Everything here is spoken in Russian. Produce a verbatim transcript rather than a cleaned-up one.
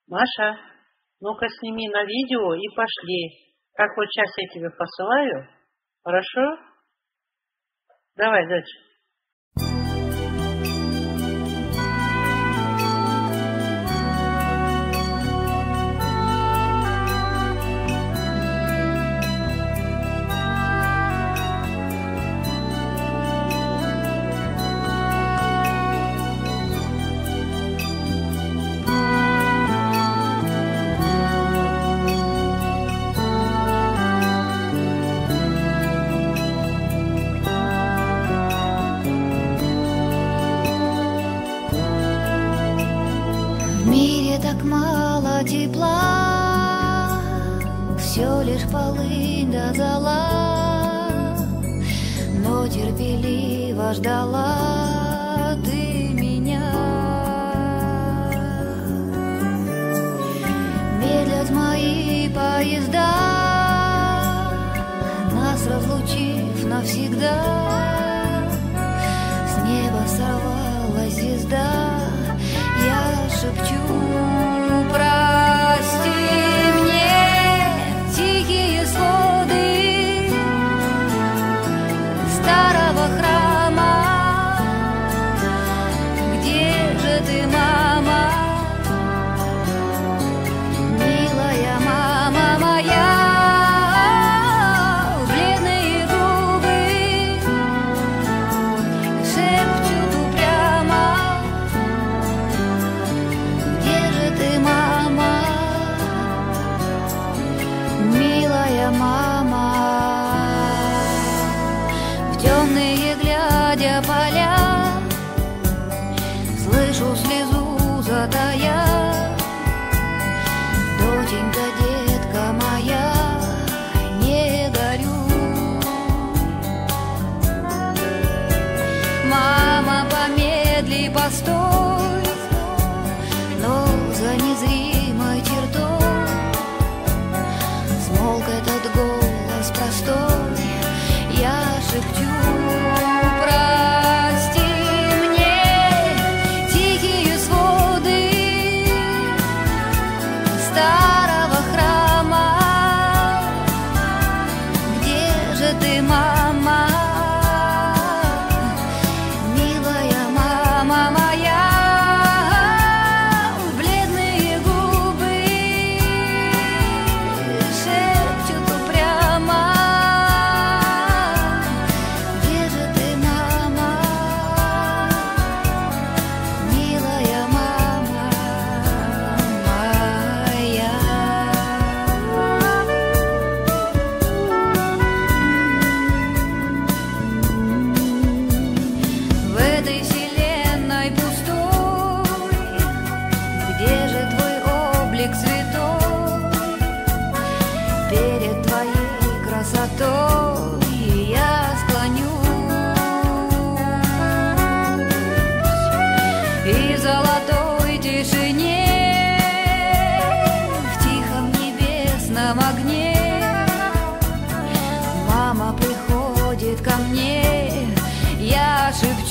Маша, ну-ка сними на видео и пошли. Как вот сейчас я тебе посылаю. Хорошо? Давай, дочь. В мире так мало тепла, все лишь полынь да зола, но терпеливо ждала ты меня. Медлят мои поезда, нас разлучив навсегда. С неба сорвалась звезда, я шепчу: прости мне тихие своды старого храма. Где же ты, мама, милая мама моя? Бледные губы шепчут упрямо: милая мама. В темные глядя поля слышу слезу затая. Доченька, детка моя, не горюй. Мама, помедли, постой, но за незримой чертой смолк этот голос простой. Я шепчу: прости мне тихие своды старого храма. Где же ты, мама, милая мама моя? Бледные губы шепчут упрямо: где же ты, мама, милая мама моя? В этой вселенной пустой, где же твой облик святой? Перед твоей красотой я склонюсь, и в золотой тишине, в тихом небесном огне мама приходит ко мне. Я шепчу: